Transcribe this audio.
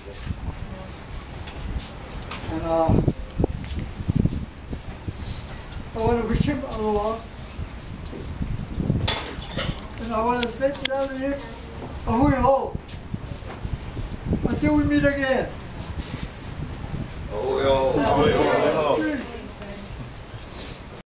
And I want to wish him a lot. And I want to say to him, ahoy ho, until we meet again. Ahoy ho.